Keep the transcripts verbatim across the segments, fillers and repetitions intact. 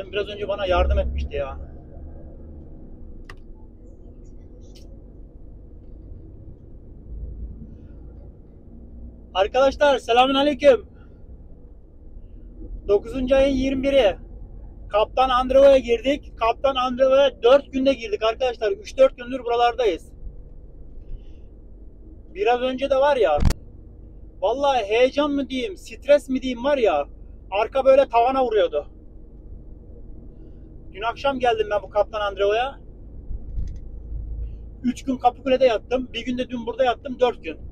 Adam biraz önce bana yardım etmişti ya. Arkadaşlar selamünaleyküm. dokuzuncu ayın yirmi biri. Kaptan Andrevo'ya girdik. Kaptan Andrevo'ya dört günde girdik arkadaşlar. üç dört gündür buralardayız. Biraz önce de var ya, vallahi heyecan mı diyeyim, stres mi diyeyim var ya, arka böyle tavana vuruyordu. Dün akşam geldim ben bu Kaptan Andrevo'ya. üç gün Kapıkule'de yattım. Bir günde dün burada yattım. dört gün.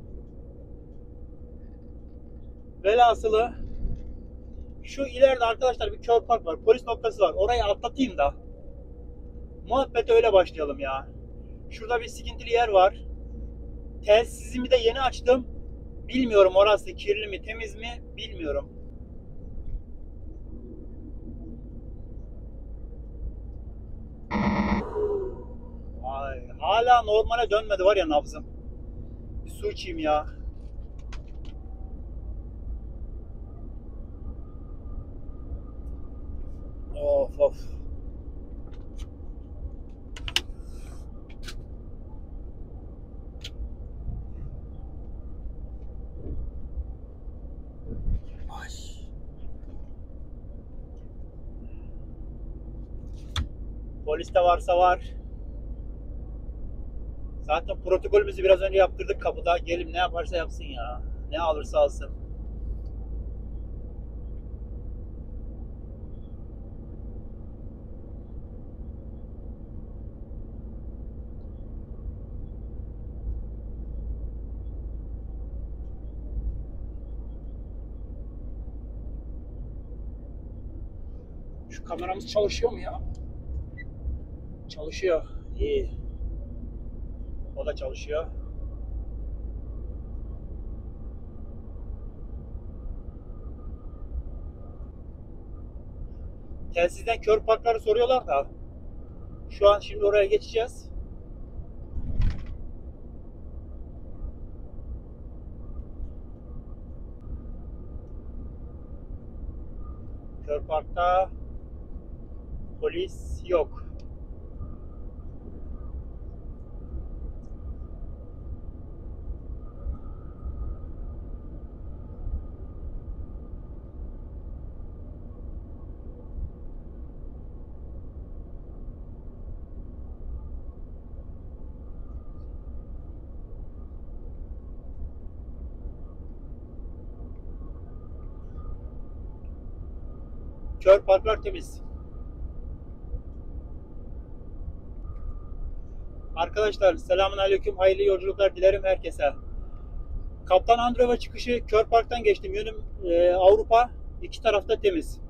Velhasılı şu ileride arkadaşlar bir kör park var. Polis noktası var. Orayı atlatayım da muhabbete öyle başlayalım ya. Şurada bir sıkıntılı yer var. Telsizimi de yeni açtım. Bilmiyorum orası kirli mi temiz mi bilmiyorum. Ay, hala normale dönmedi var ya nabzım. Bir su içeyim ya. Of of. Ay. Polis de varsa var. Zaten protokolümüzü biraz önce yaptırdık kapıda. Gelin ne yaparsa yapsın ya. Ne alırsa alsın. Şu kameramız çalışıyor mu ya? Çalışıyor. İyi. O da çalışıyor. Telsizden kör parkları soruyorlar da şu an şimdi oraya geçeceğiz. Kör parkta polis yok. Kör parklar temiz. Arkadaşlar selamünaleyküm, hayırlı yolculuklar dilerim herkese. Kaptan Andrevo çıkışı Kör Park'tan geçtim. Yönüm e, Avrupa. İki tarafta temiz.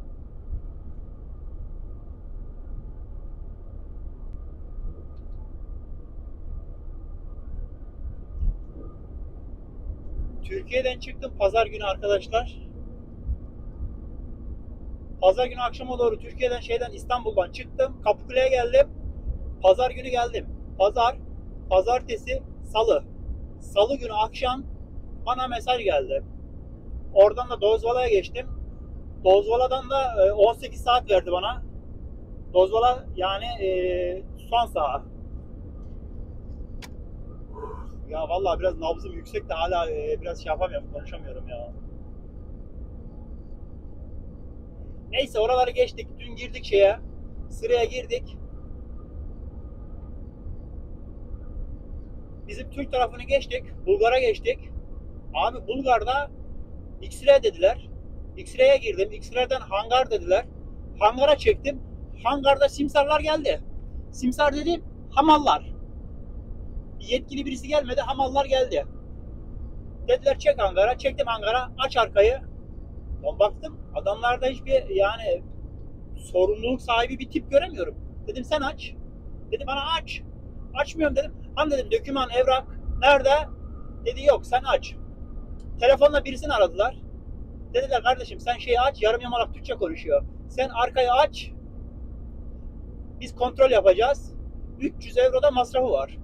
Türkiye'den çıktım pazar günü arkadaşlar. Pazar günü akşama doğru Türkiye'den şeyden İstanbul'dan çıktım. Kapıkule'ye geldim. Pazar günü geldim. Pazar, pazartesi, salı. Salı günü akşam bana mesaj geldi. Oradan da Dozvala'ya geçtim. Dozvala'dan da on sekiz saat verdi bana. Dozvala yani e, son saha. Ya vallahi biraz nabzım yüksek de hala e, biraz şey yapamıyorum, konuşamıyorum ya. Neyse oraları geçtik. Dün girdik şeye. Sıraya girdik. Bizim Türk tarafını geçtik. Bulgar'a geçtik. Abi Bulgar'da X-ray dediler. X-ray'e girdim. X-ray'den hangar dediler. Hangara çektim. Hangarda simsarlar geldi. Simsar dedim hamallar. Yetkili birisi gelmedi. Hamallar geldi. Dediler çek hangara. Çektim hangara. Aç arkayı. Ben baktım adamlarda hiçbir yani sorumluluk sahibi bir tip göremiyorum. Dedim sen aç. Dedi bana aç. Açmıyorum dedim. Hani dedim doküman, evrak nerede? Dedi yok sen aç. Telefonla birisini aradılar. Dediler kardeşim sen şeyi aç, yarım yamalak Türkçe konuşuyor. Sen arkayı aç. Biz kontrol yapacağız. üç yüz euro da masrafı var.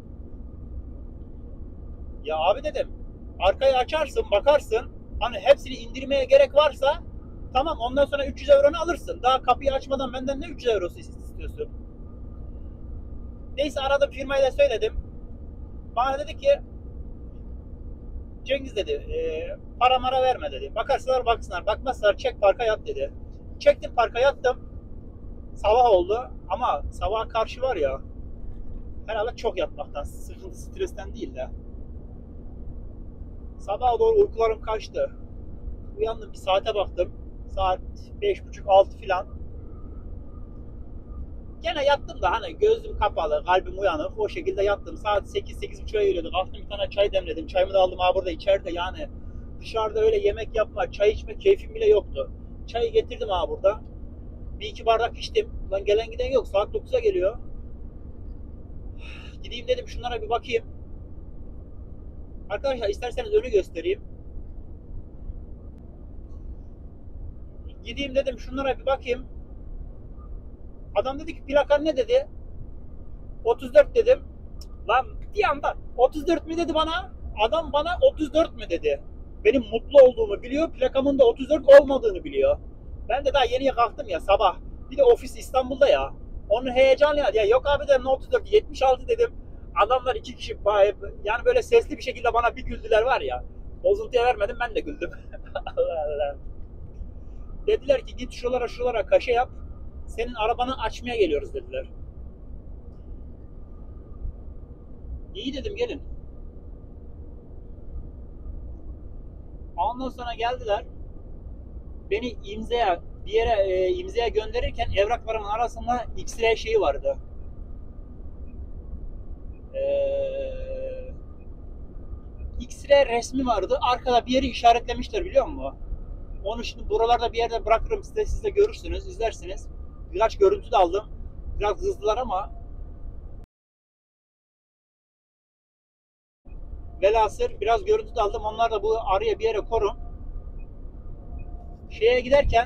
Ya abi dedim arkayı açarsın bakarsın. Hani hepsini indirmeye gerek varsa Tamam, ondan sonra üç yüz euronu alırsın. Daha kapıyı açmadan benden ne üç yüz eurosu istiyorsun? Neyse aradım firmayı da söyledim. Bana dedi ki Cengiz dedi e, para mara verme dedi. Bakarsınlar baksınlar, bakmazlar çek parka yat dedi. Çektim parka yattım. Sabah oldu ama sabaha karşı var ya herhalde çok yatmaktan, sıkıntı stresten değil de. Sabaha doğru uykularım kaçtı. Uyandım, bir saate baktım. Saat beş buçuk altı filan. Gene yattım da hani gözüm kapalı, kalbim uyanık. O şekilde yattım. Saat sekiz sekiz buçuğa geliyordu. Kalktım bir tane çay demledim. Çayımı da aldım ha burada içeride yani. Dışarıda öyle yemek yapma, çay içme keyfim bile yoktu. Çayı getirdim ha burada. Bir iki bardak içtim. Lan gelen giden yok. Saat dokuza geliyor. Gideyim dedim şunlara bir bakayım. Arkadaşlar isterseniz önü göstereyim. Gideyim dedim şunlara bir bakayım. Adam dedi ki plakan ne dedi? otuz dört dedim. Lan bir anda otuz dört mü dedi bana? Adam bana otuz dört mü dedi. Benim mutlu olduğumu biliyor. Plakamın da otuz dört olmadığını biliyor. Ben de daha yeni kalktım ya sabah. Bir de ofis İstanbul'da ya. Onun heyecanı ya. Ya yok abi dedim otuz dört yetmiş altı dedim. Adamlar iki kişi yani böyle sesli bir şekilde bana bir güldüler var ya. Bozuntuya vermedim, ben de güldüm. Allah Allah. Dediler ki git şuralara şuralara kaşe yap. Senin arabanı açmaya geliyoruz dediler. İyi dedim gelin. Ondan sonra geldiler. Beni imzaya bir yere e, imzaya gönderirken evraklarımın arasında X-ray şeyi vardı. Ee, X-ray resmi vardı. Arkada bir yeri işaretlemişler biliyor musun? Onu şimdi buralarda bir yerde bırakırım size, siz de görürsünüz, izlersiniz. Birkaç görüntü de aldım. Biraz hızlılar ama velhasıl biraz görüntü de aldım. Onlar da bu araya bir yere korum. Şeye giderken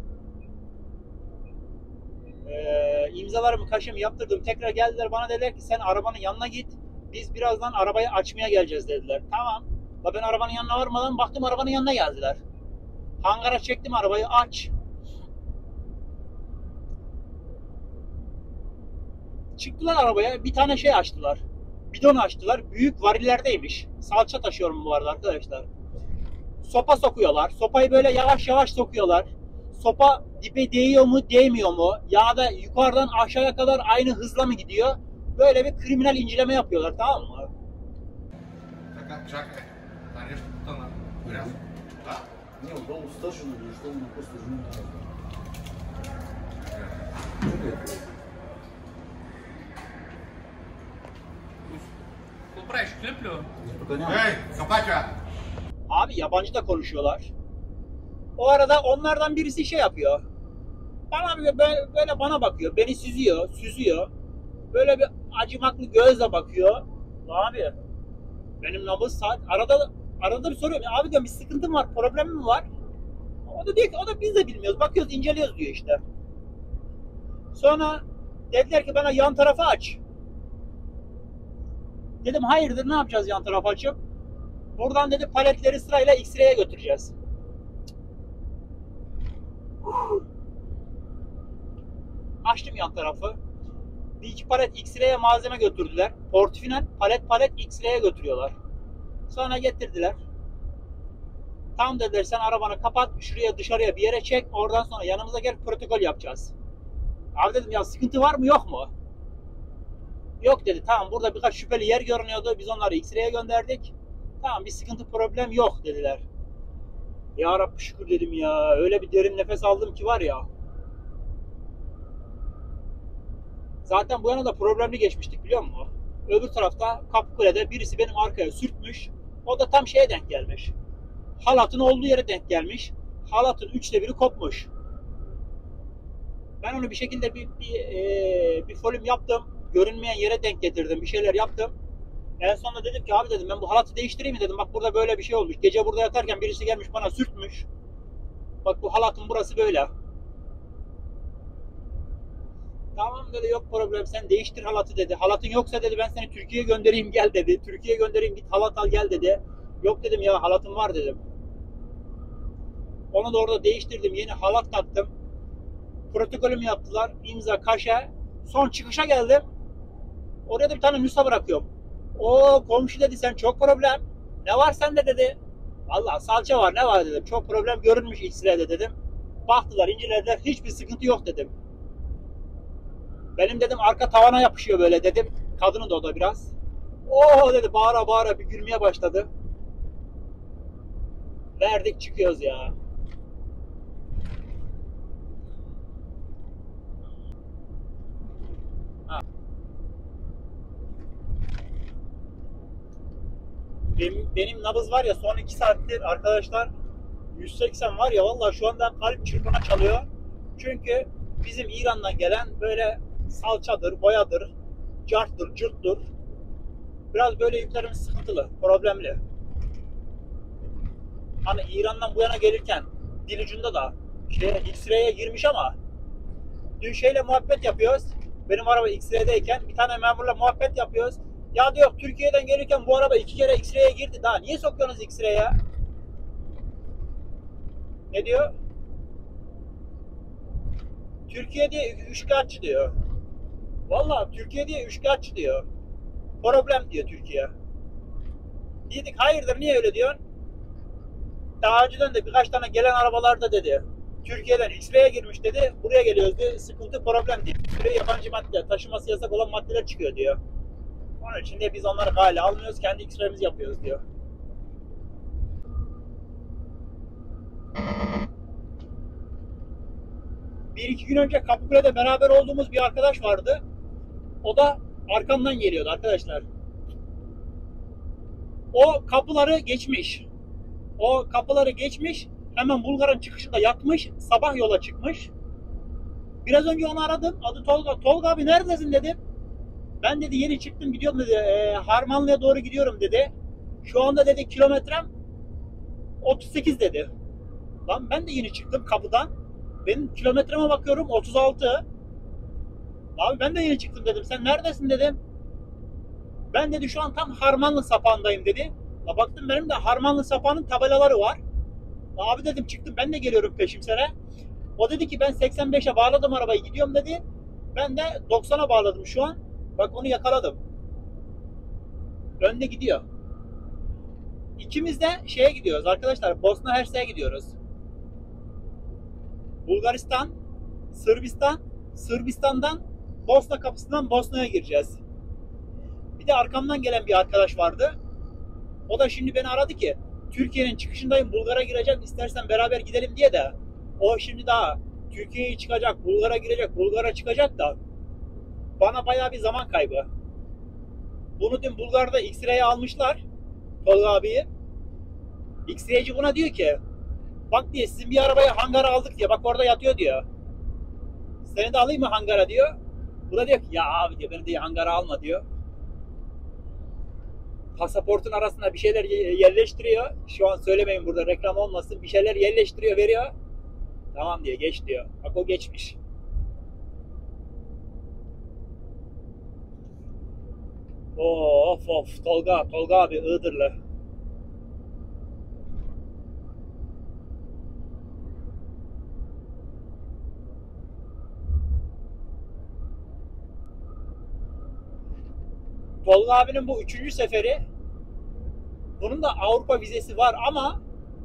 e, imzalarımı kaşımı yaptırdım. Tekrar geldiler bana dediler ki sen arabanın yanına git. Biz birazdan arabayı açmaya geleceğiz dediler. Tamam. Ben arabanın yanına varmadan baktım arabanın yanına geldiler. Hangara çektim arabayı, aç. Çıktılar arabaya, bir tane şey açtılar. Bidon açtılar. Büyük varillerdeymiş. Salça taşıyorum bu arada arkadaşlar. Sopa sokuyorlar. Sopayı böyle yavaş yavaş sokuyorlar. Sopa dibe değiyor mu, değmiyor mu? Ya da yukarıdan aşağıya kadar aynı hızla mı gidiyor? Böyle bir kriminal inceleme yapıyorlar, tamam mı? Не, он дал старшему, говорит, что он просто жену не надо. Comprar escliplo? Hey, kapaça! Abi yabancı da konuşuyorlar. O arada onlardan birisi şey yapıyor. Bana böyle, böyle bana bakıyor. Beni süzüyor, süzüyor. Böyle bir acımaklı gözle bakıyor. Abi benim nabız saat arada arada bir soruyorum. Abi diyorum bir sıkıntım var, problemim mi var? O da diyor ki o da biz de bilmiyoruz. Bakıyoruz, inceliyoruz diyor işte. Sonra dediler ki bana yan tarafı aç. Dedim hayırdır, ne yapacağız yan tarafı açıp? Buradan dedi paletleri sırayla X-ray'e götüreceğiz. Açtım yan tarafı. Bir iki palet X-ray'e malzeme götürdüler. Portfinen palet palet X-ray'e götürüyorlar. Sonra getirdiler. Tamam dediler, sen arabanı kapat, şuraya dışarıya bir yere çek, oradan sonra yanımıza gel, protokol yapacağız. Abi dedim ya sıkıntı var mı yok mu? Yok dedi, tamam burada birkaç şüpheli yer görünüyordu, biz onları X-ray'e gönderdik. Tamam bir sıkıntı problem yok dediler. Ya Rabbi şükür dedim ya, öyle bir derin nefes aldım ki var ya. Zaten bu yana da problemli geçmiştik biliyor musun? Öbür tarafta Kapıkule'de birisi benim arkaya sürtmüş, o da tam şeye denk gelmiş. Halatın olduğu yere denk gelmiş. Halatın üçte biri kopmuş. Ben onu bir şekilde bir bir, e, bir folüm yaptım. Görünmeyen yere denk getirdim. Bir şeyler yaptım. En sonunda dedim ki abi dedim ben bu halatı değiştireyim mi dedim. Bak burada böyle bir şey olmuş. Gece burada yatarken birisi gelmiş bana sürtmüş. Bak bu halatın burası böyle. Tamam dedi, yok problem, sen değiştir halatı dedi. Halatın yoksa dedi ben seni Türkiye'ye göndereyim gel dedi. Türkiye'ye göndereyim git halat al gel dedi. Yok dedim ya halatım var dedim. Onu da orada değiştirdim. Yeni halat taktım. Protokolümü yaptılar. İmza, kaşe. Son çıkışa geldim. Oraya da bir tane nüsha bırakıyorum. O komşu dedi sen çok problem. Ne var sende dedi. Vallahi salça var ne var dedim. Çok problem görünmüş X-ray'de dedim. Baktılar incelediler hiçbir sıkıntı yok dedim. Benim dedim arka tavana yapışıyor böyle dedim. Kadını da o da biraz. Oo dedi bağıra bağıra bir gülmeye başladı. Verdik çıkıyoruz ya. Ha. Benim, benim nabız var ya son iki saattir arkadaşlar yüz seksen var ya vallahi şu anda kalp çırpına çalıyor. Çünkü bizim İran'dan gelen böyle salçadır, boyadır, carttır, cırttır. Biraz böyle yüklerimiz sıkıntılı, problemli. Hani İran'dan bu yana gelirken dil ucunda da şey, X-ray'e girmiş ama dün şeyle muhabbet yapıyoruz. Benim araba X-ray'deyken bir tane memurla muhabbet yapıyoruz. Ya diyor Türkiye'den gelirken bu araba iki kere X-ray'e girdi. Daha niye sokuyorsunuz X-ray'e? Ne diyor? Türkiye diye üçkağıtçı diyor. Vallahi Türkiye diye üçkağıtçı diyor. Problem diyor Türkiye. Dedik hayırdır niye öyle diyorsun? Daha önceden de birkaç tane gelen arabalarda dedi. Türkiye'den X-ray'e girmiş dedi. Buraya geliyoruz diyor. Sıkıntı problem değil. Bir sürü yabancı madde, taşıması yasak olan maddeler çıkıyor diyor. Onun için de biz onları hale almıyoruz. Kendi X-ray'imizi yapıyoruz diyor. Bir iki gün önce Kapıkule'de beraber olduğumuz bir arkadaş vardı. O da arkamdan geliyordu arkadaşlar. O kapıları geçmiş. O kapıları geçmiş. Hemen Bulgar'ın çıkışında yatmış. Sabah yola çıkmış. Biraz önce onu aradım. Adı Tolga. Tolga abi neredesin dedim. Ben dedi yeni çıktım gidiyorum dedi. E, Harmanlı'ya doğru gidiyorum dedi. Şu anda dedi kilometrem otuz sekiz dedi. Lan ben de yeni çıktım kapıdan. Benim kilometreme bakıyorum otuz altı. Abi ben de yeni çıktım dedim. Sen neredesin dedim. Ben dedi şu an tam Harmanlı sapağındayım dedi. La baktım benim de Harmanlı sapağının tabelaları var. Abi dedim çıktım ben de geliyorum peşimsene. O dedi ki ben seksen beşe bağladım arabayı gidiyorum dedi. Ben de doksana bağladım şu an. Bak onu yakaladım. Önde gidiyor. İkimiz de şeye gidiyoruz arkadaşlar. Bosna Hersek'e gidiyoruz. Bulgaristan, Sırbistan, Sırbistan'dan Bosna kapısından Bosna'ya gireceğiz. Bir de arkamdan gelen bir arkadaş vardı. O da şimdi beni aradı ki Türkiye'nin çıkışındayım Bulgar'a gireceğim istersen beraber gidelim diye de o şimdi daha Türkiye'ye çıkacak, Bulgar'a girecek, Bulgar'a çıkacak da bana bayağı bir zaman kaybı. Bunu dün Bulgar'da X-ray'e almışlar Tolga abiyi. X-ray'ci buna diyor ki bak diye sizin bir arabaya hangara aldık diye bak orada yatıyor diyor. Seni de alayım mı hangara diyor. Bu da diyor ki ya abi diyor beni de hangara alma diyor. Pasaportun arasına bir şeyler yerleştiriyor. Şu an söylemeyin burada reklam olmasın. Bir şeyler yerleştiriyor veriyor. Tamam diyor geç diyor. Bak o geçmiş. Of of Tolga Tolga abi Iğdırlı. Tolga abinin bu üçüncü seferi. Bunun da Avrupa vizesi var ama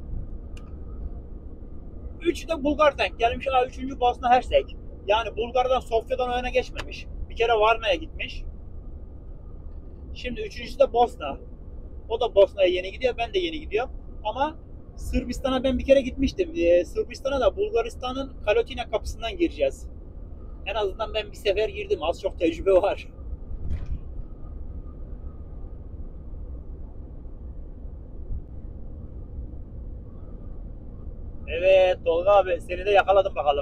üçü de Bulgar denk gelmiş. Ha, üçüncü Bosna Hersek. Yani Bulgar'dan Sofya'dan öne geçmemiş. Bir kere Varna'ya gitmiş. Şimdi üçüncüsü de Bosna. O da Bosna'ya yeni gidiyor. Ben de yeni gidiyorum. Ama Sırbistan'a ben bir kere gitmiştim. Ee, Sırbistan'a da Bulgaristan'ın Kalotina kapısından gireceğiz. En azından ben bir sefer girdim. Az çok tecrübe var. Evet Tolga abi seni de yakaladım bakalım.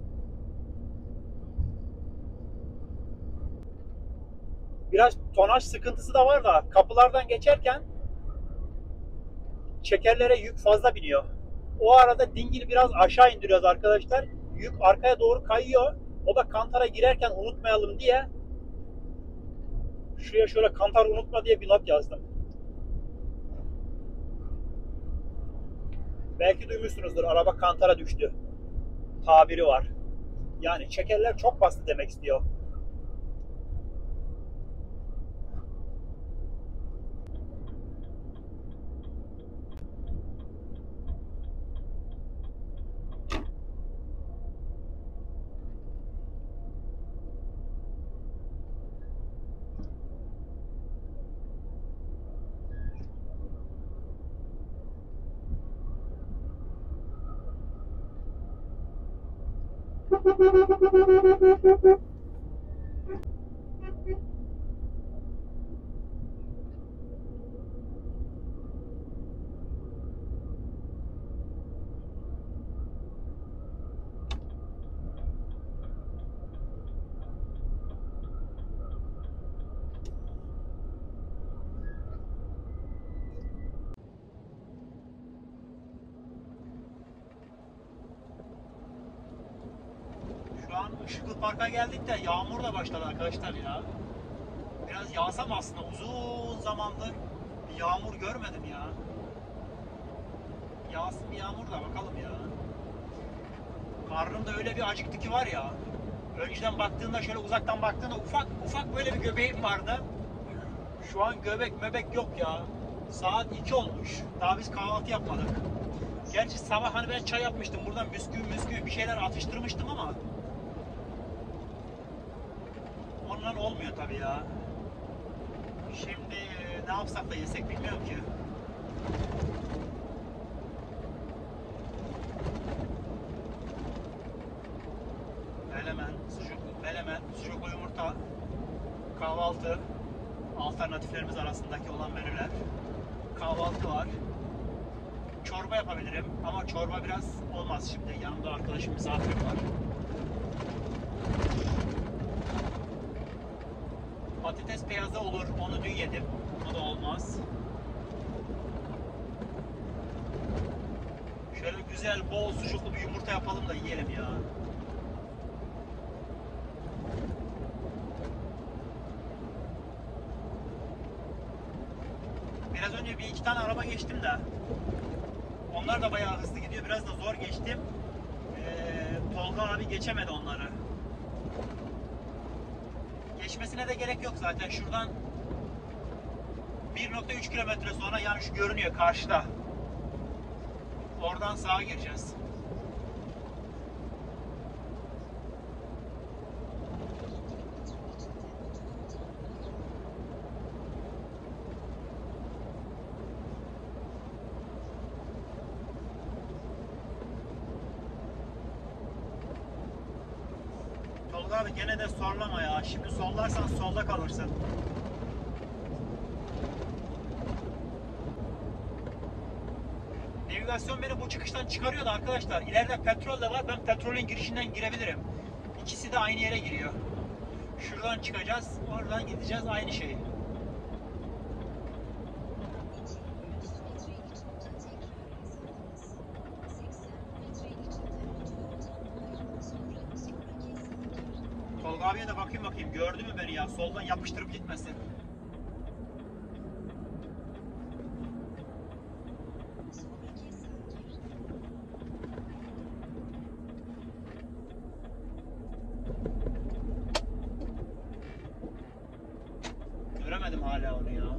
Biraz tonaj sıkıntısı da var da kapılardan geçerken çekerlere yük fazla biniyor. O arada dingili biraz aşağı indiriyoruz arkadaşlar. Yük arkaya doğru kayıyor. O da kantara girerken unutmayalım diye şuraya şöyle kantar unutma diye bir not yazdım. Belki duymuşsunuzdur, araba kantara düştü tabiri var. Yani çekerler çok bastı demek istiyor. Şu an Işıklı Park'a geldik de yağmur da başladı arkadaşlar ya. Biraz yağsam aslında, uzun zamandır bir yağmur görmedim ya. Yağsın bir yağmur da bakalım ya. Karnımda öyle bir acıktı ki var ya. Önceden baktığında, şöyle uzaktan baktığında ufak ufak böyle bir göbeğim vardı. Şu an göbek möbek yok ya. Saat iki olmuş. Daha biz kahvaltı yapmadık. Gerçi sabah hani ben çay yapmıştım. Buradan bisküvi bisküvi bir şeyler atıştırmıştım ama ondan olmuyor tabii ya. Şimdi ne yapsak da yesek bilmiyorum ki. Melemen, sucuk, melemen, sucuklu yumurta, kahvaltı alternatiflerimiz arasındaki olan menüler. Kahvaltı var. Çorba yapabilirim ama çorba biraz olmaz şimdi. Yanımda arkadaşım, misafirim var. Patates piyazı olur. Onu dün yedim. O da olmaz. Şöyle güzel bol sucuklu bir yumurta yapalım da yiyelim ya. Biraz önce bir iki tane araba geçtim de onlar da bayağı hızlı gidiyor. Biraz da zor geçtim. Ee, Tolga abi geçemedi onları. Geçmesine de gerek yok zaten. Şuradan bir nokta üç kilometre sonra, yani şu görünüyor karşıda. Oradan sağa gireceğiz. Tolga abi gene de sollama ya. Şimdi sollarsan solda kalırsın. Navigasyon beni bu çıkıştan çıkarıyordu arkadaşlar. İleride petrol de var. Ben petrolün girişinden girebilirim. İkisi de aynı yere giriyor. Şuradan çıkacağız. Oradan gideceğiz. Aynı şey. Tolga abiye de bakayım bakayım. Gördü mü beni ya? Soldan yapıştırıp gitmesin. Göremedim hala onu ya.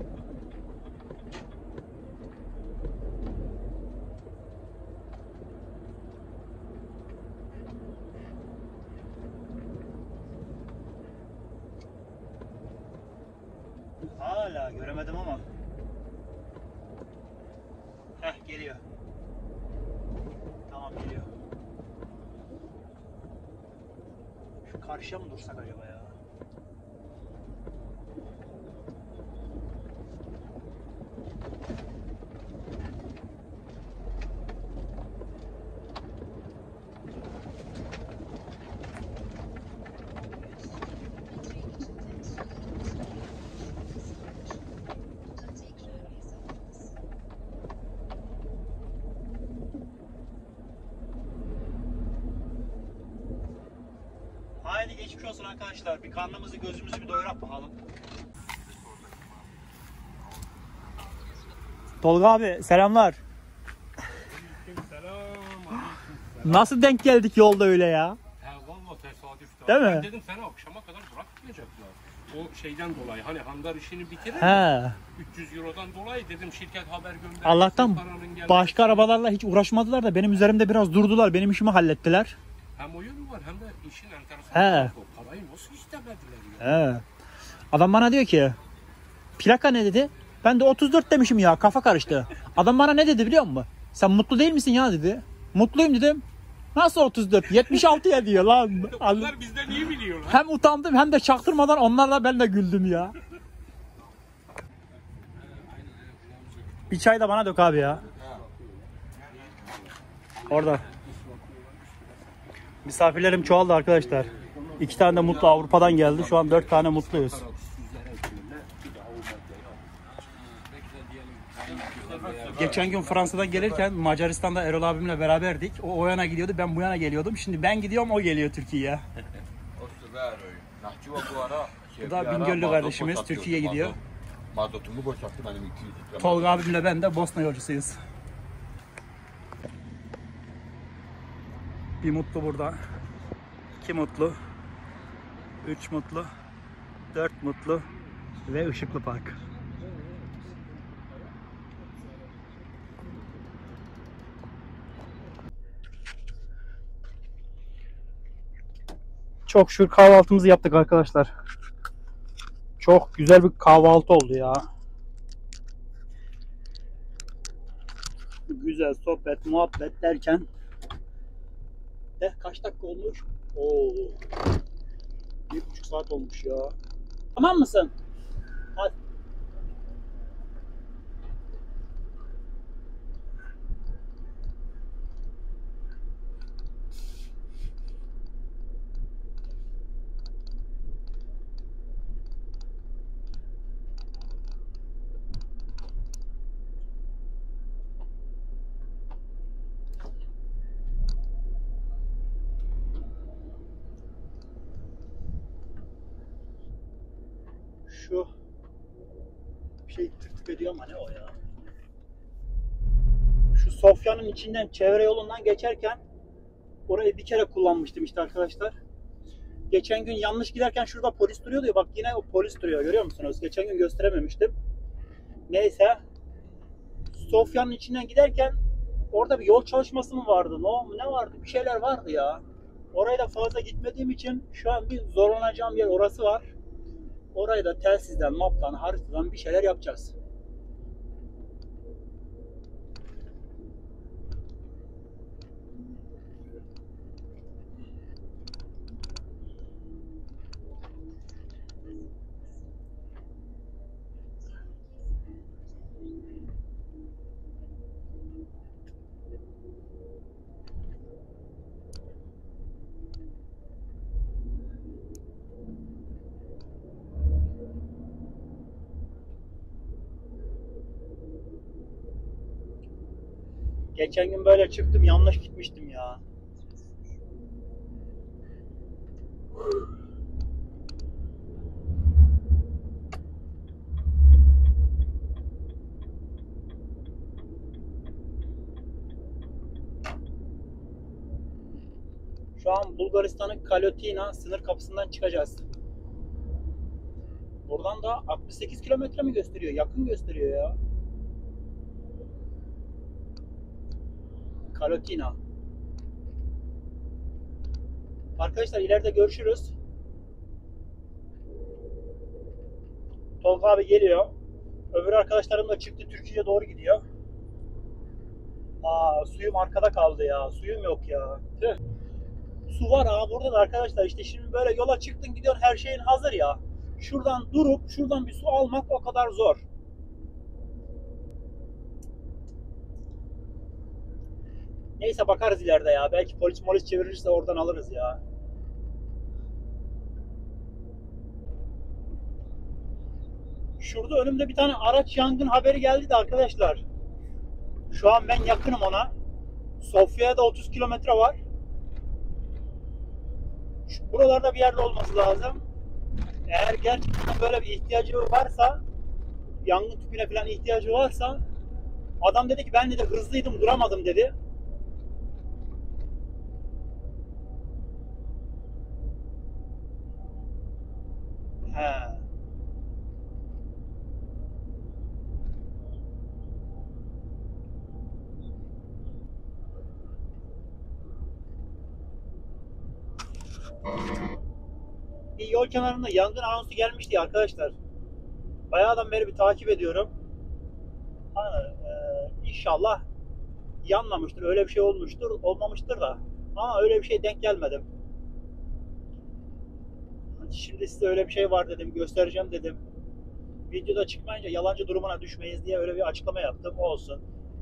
Hala göremedim ama. Heh, geliyor. Tamam, geliyor. Şu karşıya mı dursak acaba ya? Haydi geçmiş olsun arkadaşlar. Bir karnımızı gözümüzü bir doyurak bakalım. Tolga abi selamlar. Nasıl denk geldik yolda öyle ya? Ha valla tesadüf. Değil mi? Ben dedim seni akşama kadar bırakmayacaklar. O şeyden dolayı hani hangar işini bitirir. He. üç yüz eurodan dolayı dedim şirket haber gönderdi. Allah'tan paranın gelmesi- başka arabalarla hiç uğraşmadılar da benim üzerimde biraz durdular. Benim işimi hallettiler. Hem o yönü var hem de işin enteresan. He. tarafı, o parayı nasıl istemediler ya? He. Adam bana diyor ki plaka ne dedi? Ben de otuz dört demişim ya, kafa karıştı. Adam bana ne dedi biliyor musun? Sen mutlu değil misin ya dedi. Mutluyum dedim. Nasıl otuz dört? yetmiş altıya diyor lan. Onlar bizden iyi biliyorlar. Hem utandım hem de çaktırmadan onlarla ben de güldüm ya. Bir çay da bana dök abi ya. Orada. Misafirlerim çoğaldı arkadaşlar. İki tane de mutlu Avrupa'dan geldi. Şu an dört tane mutluyuz. Geçen gün Fransa'dan gelirken Macaristan'da Erol abimle beraberdik. O o yana gidiyordu, ben bu yana geliyordum. Şimdi ben gidiyorum, o geliyor Türkiye'ye. Bu da Bingöllü kardeşimiz Türkiye'ye gidiyor. Mazotumu boşalttı benim iki yüz. Tolga abimle ben de Bosna yolcusuyuz. Bir mutlu burada. İki mutlu. Üç mutlu. Dört mutlu. Ve Işıklı Park. Çok şükür kahvaltımızı yaptık arkadaşlar. Çok güzel bir kahvaltı oldu ya. Güzel sohbet, muhabbet derken de kaç dakika olmuş? Oo. Bir buçuk saat olmuş ya. Tamam mısın? Hadi. Şu bir şey tık tık ediyor ama ne o ya? Şu Sofya'nın içinden çevre yolundan geçerken orayı bir kere kullanmıştım işte arkadaşlar. Geçen gün yanlış giderken şurada polis duruyordu ya, bak yine o polis duruyor, görüyor musunuz? Geçen gün gösterememiştim. Neyse. Sofya'nın içinden giderken orada bir yol çalışması mı vardı? Ne, ne vardı? Bir şeyler vardı ya. Oraya da fazla gitmediğim için şu an bir zorlanacağım yer orası var. Orayı da telsizden, maptan, haritadan bir şeyler yapacağız. Geçen gün böyle çıktım, yanlış gitmiştim ya. Şu an Bulgaristan'ın Kalotina sınır kapısından çıkacağız. Buradan da altmış sekiz kilometre mi gösteriyor? Yakın gösteriyor ya. Kalotina. Arkadaşlar ileride görüşürüz. Tolga abi geliyor. Öbür arkadaşlarım da çıktı, Türkiye'ye doğru gidiyor. Aa, suyum arkada kaldı ya. Suyum yok ya. Tüh. Su var ha burada da arkadaşlar, işte şimdi böyle yola çıktın gidiyorsun, her şeyin hazır ya. Şuradan durup şuradan bir su almak o kadar zor. Neyse bakarız ileride ya. Belki polis molis çevirirse oradan alırız ya. Şurada önümde bir tane araç yangın haberi geldi de arkadaşlar. Şu an ben yakınım ona. Sofya'ya da otuz kilometre var. Şu buralarda bir yerde olması lazım. Eğer gerçekten böyle bir ihtiyacı varsa, yangın tüpüne falan ihtiyacı varsa, adam dedi ki ben dedi hızlıydım duramadım dedi. Bir yol kenarında yangın anonsu gelmişti arkadaşlar. Bayağıdan beri bir takip ediyorum. Hani, e, inşallah yanmamıştır. Öyle bir şey olmuştur. Olmamıştır da. Ama öyle bir şey denk gelmedim. Şimdi size öyle bir şey var dedim. Göstereceğim dedim. Videoda çıkmayınca yalancı durumuna düşmeyiz diye öyle bir açıklama yaptım. Olsun.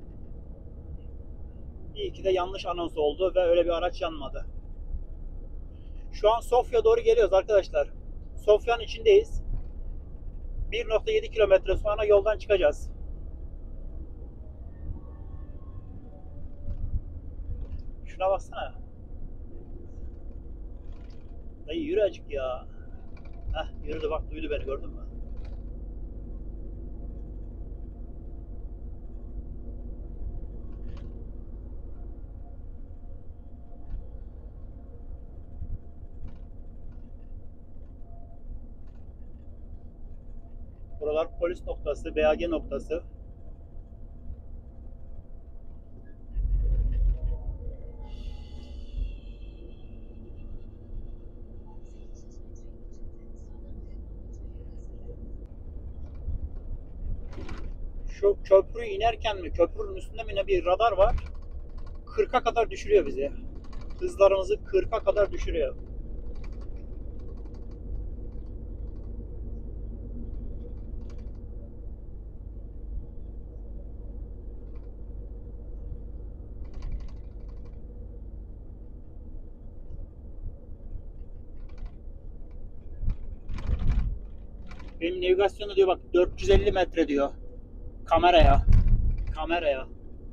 İyi ki de yanlış anons oldu ve öyle bir araç yanmadı. Şu an Sofya doğru geliyoruz arkadaşlar. Sofya'nın içindeyiz. bir nokta yedi kilometre sonra yoldan çıkacağız. Şuna baksana. Dayı yürü acık ya. Heh, yürüdü bak, duydu beni, gördün mü? Buralar polis noktası, B A G noktası. Şu köprüyü inerken mi, köprünün üstünde mi ne bir radar var. kırka kadar düşürüyor bizi. Hızlarımızı kırka kadar düşürüyor. Benim navigasyonu diyor bak dört yüz elli metre diyor. Kameraya. Kameraya.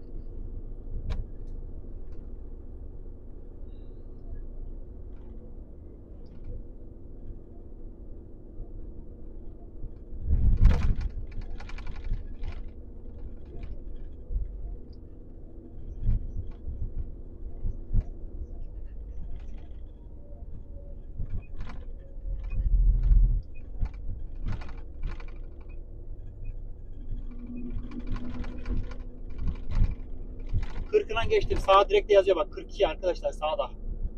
kırkından geçtim. Sağa direkt yazıyor bak. kırk iki arkadaşlar sağda.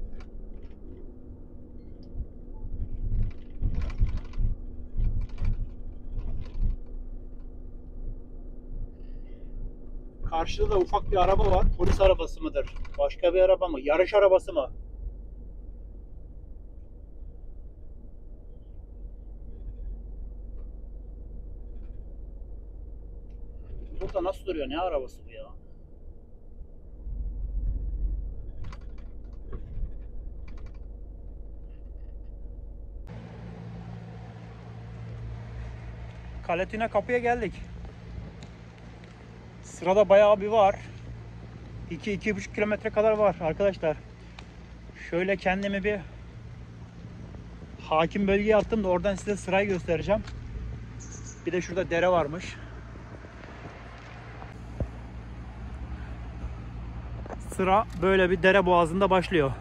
Karşıda da ufak bir araba var. Polis arabası mıdır? Başka bir araba mı? Yarış arabası mı? Burada nasıl duruyor? Ne arabası bu ya? Kaletina kapıya geldik. Sırada bayağı bir var. iki iki buçuk kilometre kadar var arkadaşlar. Şöyle kendimi bir hakim bölgeye attım da oradan size sırayı göstereceğim. Bir de şurada dere varmış. Sıra böyle bir dere boğazında başlıyor.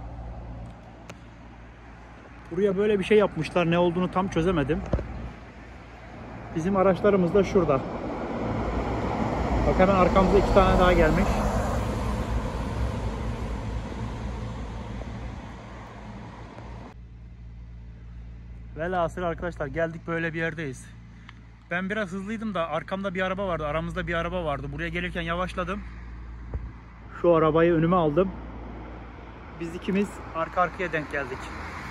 Buraya böyle bir şey yapmışlar. Ne olduğunu tam çözemedim. Bizim araçlarımız da şurada. Bak hemen arkamızda iki tane daha gelmiş. Velhasıl arkadaşlar geldik, böyle bir yerdeyiz. Ben biraz hızlıydım da arkamda bir araba vardı. Aramızda bir araba vardı. Buraya gelirken yavaşladım. Şu arabayı önüme aldım. Biz ikimiz arka arkaya denk geldik.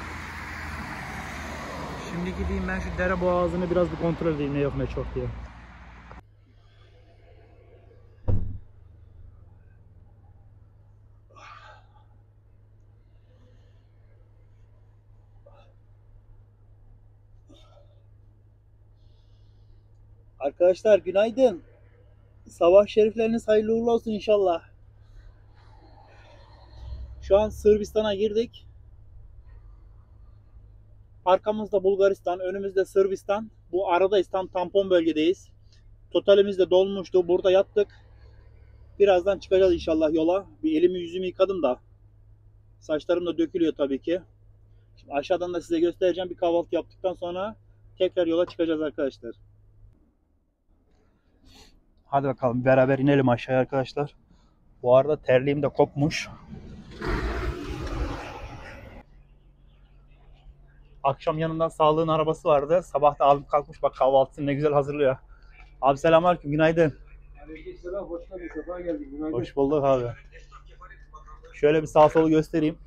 Şimdi gideyim ben şu dere boğazını biraz bir kontrol edeyim ne yok ne çok diye. Arkadaşlar günaydın. Sabah şerifleriniz hayırlı uğurlu olsun inşallah. Şu an Sırbistan'a girdik. Arkamızda Bulgaristan, önümüzde Sırbistan. Bu aradayız, tam tampon bölgedeyiz. Totalimiz de dolmuştu. Burada yattık. Birazdan çıkacağız inşallah yola. Bir elimi yüzümü yıkadım da. Saçlarım da dökülüyor tabii ki. Şimdi aşağıdan da size göstereceğim. Bir kahvaltı yaptıktan sonra tekrar yola çıkacağız arkadaşlar. Hadi bakalım beraber inelim aşağıya arkadaşlar. Bu arada terliğim de kopmuş. Akşam yanında sağlığın arabası vardı. Sabah da abim kalkmış bak kahvaltısını ne güzel hazırlıyor. Abi selamünaleyküm, günaydın. Aleykümselam, hoş geldin, sefa geldin. Günaydın. Hoş bulduk abi. Şöyle bir sağ solu göstereyim.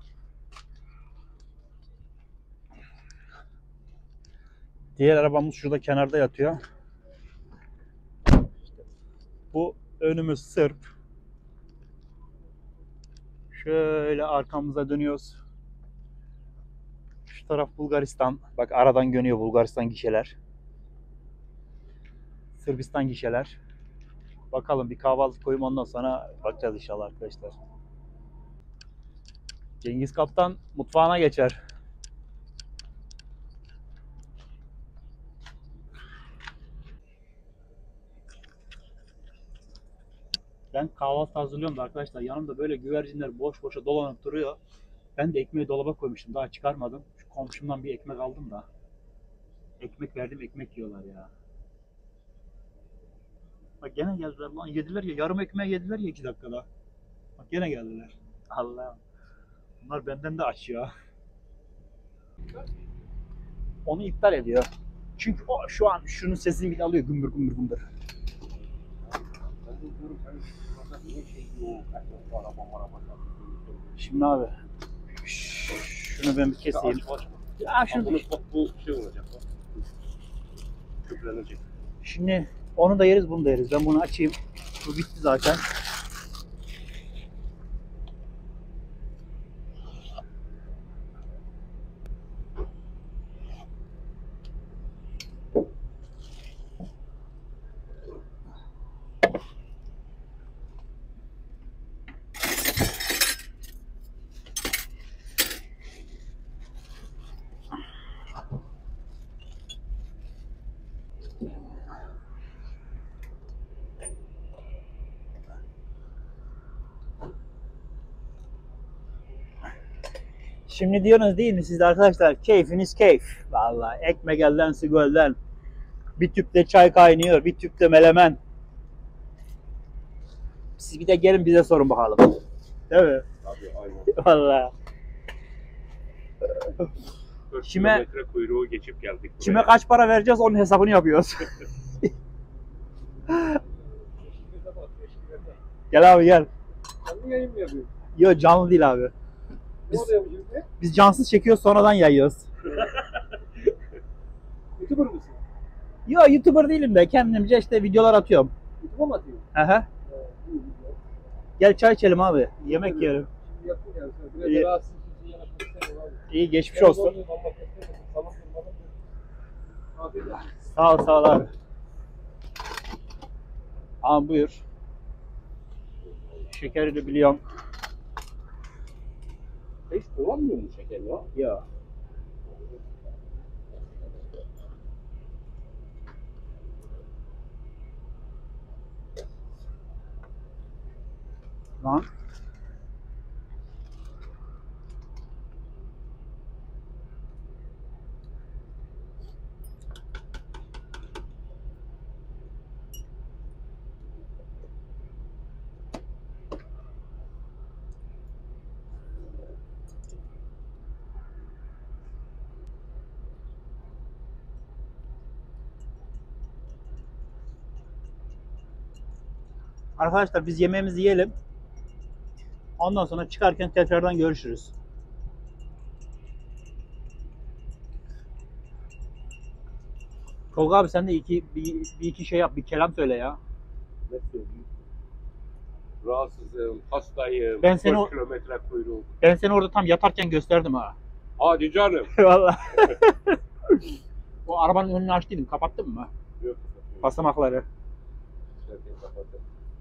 Diğer arabamız şurada kenarda yatıyor. Bu önümüz Sırp. Şöyle arkamıza dönüyoruz. Şu taraf Bulgaristan. Bak aradan görünüyor Bulgaristan gişeler. Sırbistan gişeler. Bakalım bir kahvaltı koyayım, ondan sonra bakacağız inşallah arkadaşlar. Cengiz Kaptan mutfağına geçer. Ben kahvaltı hazırlıyorum da arkadaşlar, yanımda böyle güvercinler boş boşa dolanıp duruyor. Ben de ekmeği dolaba koymuştum, daha çıkarmadım. Şu komşumdan bir ekmek aldım da. Ekmek verdim, ekmek yiyorlar ya. Bak gene geldiler lan, yediler ya, yarım ekmeği yediler ya iki dakikada. Bak gene geldiler. Allah'ım. Bunlar benden de aç ya. Onu iptal ediyor. Çünkü o şu an şunun sesini bile alıyor, gümbür gümbür gümbür. Şimdi abi şunu ben bir keseyim. Ya şunu Bak bu şey olacak. Bak. Köpürenecek. Şimdi onu da yeriz, bunu da yeriz. Ben bunu açayım. Bu bitti zaten. Şimdi diyorsunuz değil mi siz de arkadaşlar, keyfiniz keyif. Vallahi ekmek elden su gölden. Bir tüpte çay kaynıyor, bir tüpte melemen. Siz bir de gelin bize sorun bakalım. Değil mi? Tabii aynen. Vallahi. dört Kime- kilometre kuyruğu geçip geldik buraya. Kime kaç para vereceğiz onun hesabını yapıyoruz. Gel abi gel. Canlı yayın mı yapıyorsun? Yok canlı değil abi. Ne Biz- oluyor bu şimdi? Biz cansız çekiyoruz, sonradan yayıyoruz. YouTuber mısın? Yok YouTuber değilim de kendimce işte videolar atıyorum. YouTube'a mı atıyorsun? Aha. Ha, iyi, güzel. Gel çay içelim abi. Yemek yiyelim. Şimdi yaptın yani. Sen biraz İyi. da rahatsız edici yanaklık istemiyorum abi. İyi geçmiş Ben olsun. zorluyum, Allah göstermesin. Sabah durmadan bir- Afiyet olsun. Sağ ol sağ ol abi. Abi buyur. Şekeri de biliyorum. Hiç kullanmıyor mu şeker ya? Ya. Lan. Arkadaşlar biz yemeğimizi yiyelim. Ondan sonra çıkarken tekrardan görüşürüz. Tolga abi sen de iki, bir, bir iki şey yap, bir kelam söyle ya. Ne söyleyeyim? Rahatsızım, hastayım, Ben seni dört o- kilometre kuyruğu. Ben seni orada tam yatarken gösterdim ha. Hadi canım. Vallahi. O arabanın önünü açtıydım, kapattın mı? Yok. Basamakları. Zaten kapattım.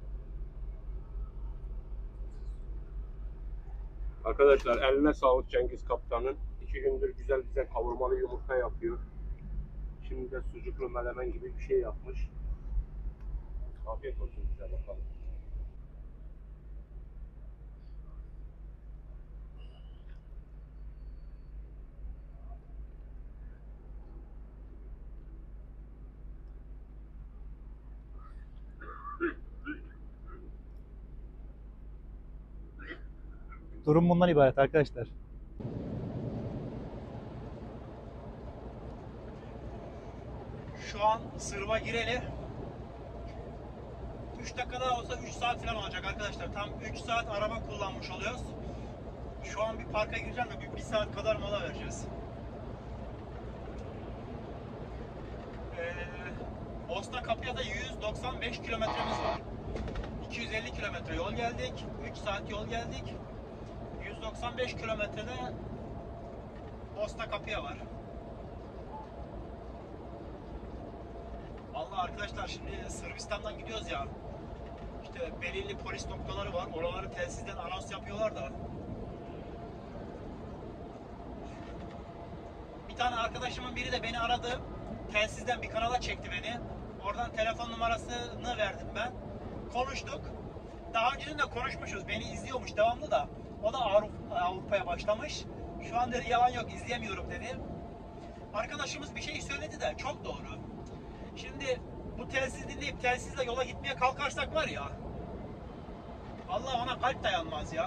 Arkadaşlar eline sağlık Cengiz Kaptan'ın. İki gündür güzel güzel kavurmalı yumurta yapıyor. Şimdi de sucuklu melemen gibi bir şey yapmış. Afiyet olsun bize bakalım. Durum bundan ibaret arkadaşlar. Şu an Sırba gireli üç dakika daha olsa üç saat falan olacak arkadaşlar. Tam üç saat araba kullanmış oluyoruz. Şu an bir parka gireceğim de bir, bir saat kadar mola vereceğiz. Ee, Bosnakapı'ya da yüz doksan beş kilometremiz var. iki yüz elli kilometre yol geldik. üç saat yol geldik. yüz doksan beş kilometrede Bosnakapı'ya var. Vallahi arkadaşlar şimdi Sırbistan'dan gidiyoruz ya. İşte belirli polis noktaları var. Oraları telsizden anons yapıyorlar da. Bir tane arkadaşımın biri de beni aradı. Telsizden bir kanala çekti beni. Oradan telefon numarasını verdim ben. Konuştuk. Daha önceden de konuşmuşuz. Beni izliyormuş devamlı da. O da Avrupa'ya başlamış. Şu an dedi yalan yok, izleyemiyorum dedi. Arkadaşımız bir şey söyledi de çok doğru. Şimdi bu telsiz dinleyip telsizle yola gitmeye kalkarsak var ya, vallahi ona kalp dayanmaz ya.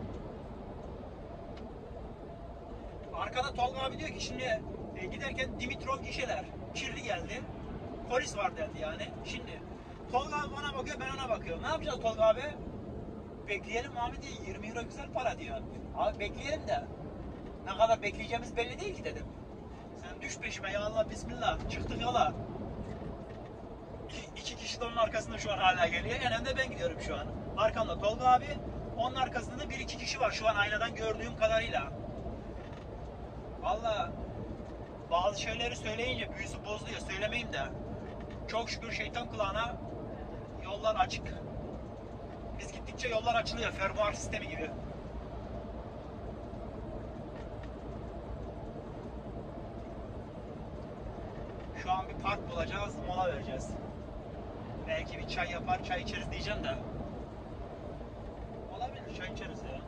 Arkada Tolga abi diyor ki şimdi e, giderken Dimitrov gişeler kirli geldi. Polis var dedi yani. Şimdi Tolga abi bana bakıyor, ben ona bakıyorum. Ne yapacağız Tolga abi? Bekleyelim abi diye, yirmi euro güzel para diyor. Abi bekleyelim de ne kadar bekleyeceğimiz belli değil ki dedim. Sen düş peşime ya Allah bismillah. Çıktık yola. İki kişi de onun arkasında şu an hala geliyor. En önde ben gidiyorum şu an. Arkamda Tolga abi. Onun arkasında da bir iki kişi var şu an aynadan gördüğüm kadarıyla. Vallahi bazı şeyleri söyleyince büyüsü bozuluyor. Söylemeyeyim de. Çok şükür şeytan kulağına yollar açık. Biz gittikçe yollar açılıyor. Fermuar sistemi gibi. Şu an bir park bulacağız. Mola vereceğiz. Belki bir çay yapar, çay içeriz diyeceğim de. Olabilir, çay içeriz ya.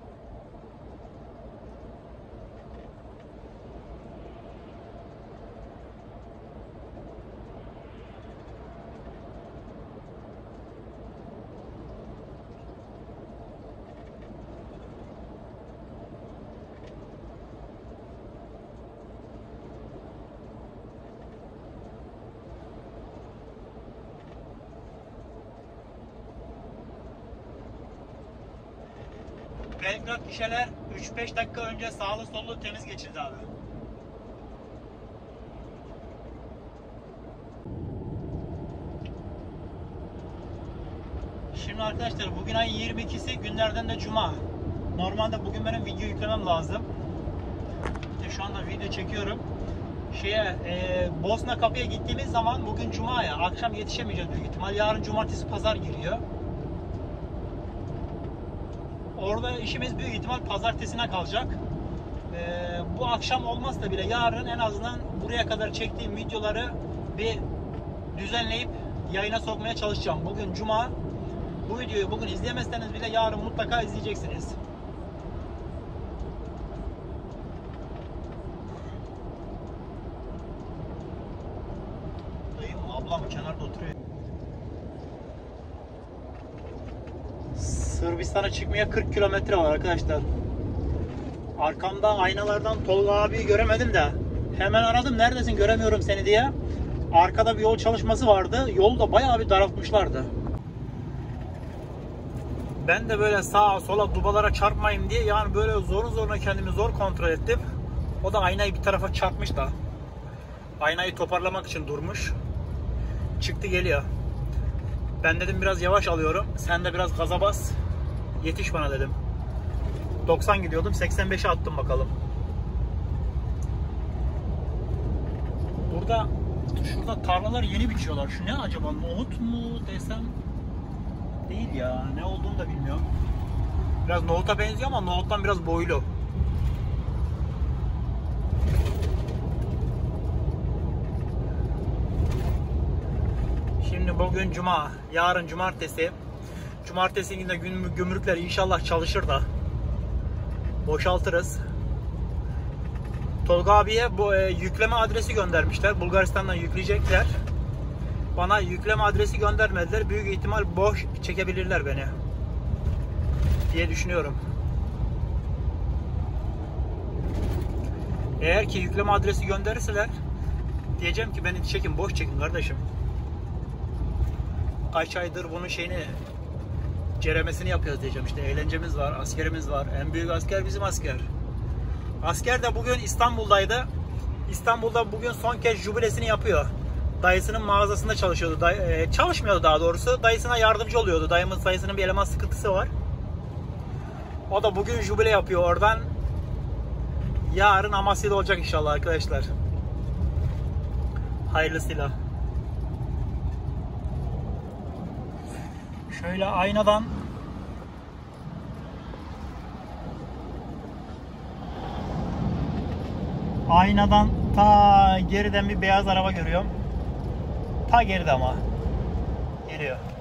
Belgrad gişeler üç beş dakika önce sağlı sollu temiz geçildi abi. Şimdi arkadaşlar bugün ayın yirmi ikisi, günlerden de cuma. Normalde bugün benim video yüklemem lazım. İşte şu anda video çekiyorum. Şeye e, Bosnakapı'ya gittiğimiz zaman bugün cuma ya, akşam yetişemeyeceğiz büyük ihtimal. Yarın cumartesi pazar giriyor. Orada işimiz büyük ihtimal pazartesine kalacak. Ee, bu akşam olmazsa bile yarın en azından buraya kadar çektiğim videoları bir düzenleyip yayına sokmaya çalışacağım. Bugün cuma. Bu videoyu bugün izleyemezseniz bile yarın mutlaka izleyeceksiniz. Dayım, ablam kenarda oturuyor. Sırbistan'a çıkmaya kırk kilometre var arkadaşlar. Arkamda aynalardan Tolga abiyi göremedim de hemen aradım, neredesin göremiyorum seni diye. Arkada bir yol çalışması vardı. Yolu da bayağı bir daraltmışlardı. Ben de böyle sağa sola dubalara çarpmayayım diye yani böyle zorun zoruna kendimi zor kontrol ettim. O da aynayı bir tarafa çarpmış da. Aynayı toparlamak için durmuş. Çıktı geliyor. Ben dedim biraz yavaş alıyorum. Sen de biraz gaza bas. Yetiş bana dedim. doksan gidiyordum. seksen beşe attım bakalım. Burada şurada tarlalar yeni biçiyorlar. Şu ne acaba? Nohut mu desem? Değil ya. Ne olduğunu da bilmiyorum. Biraz nohuta benziyor ama nohuttan biraz boylu. Şimdi bugün cuma, yarın cumartesi. Cumartesi günde gümrükler inşallah çalışır da boşaltırız. Tolga abiye bu e, yükleme adresi göndermişler. Bulgaristan'dan yükleyecekler. Bana yükleme adresi göndermediler. Büyük ihtimal boş çekebilirler beni diye düşünüyorum. Eğer ki yükleme adresi gönderirseler Diyeceğim ki beni çekin, boş çekin kardeşim. Kaç aydır bunun şeyini, ceremesini yapıyoruz diyeceğim. İşte eğlencemiz var, askerimiz var. En büyük asker bizim asker. Asker de bugün İstanbul'daydı. İstanbul'da bugün son kez jübilesini yapıyor. Dayısının mağazasında çalışıyordu. Day e, çalışmıyordu daha doğrusu. Dayısına yardımcı oluyordu. Dayımız dayısının bir eleman sıkıntısı var. O da bugün jübile yapıyor oradan. Yarın Amasya'da olacak inşallah arkadaşlar. Hayırlısıyla. Şöyle aynadan aynadan ta geriden bir beyaz araba görüyorum. Ta geride ama. Geliyor.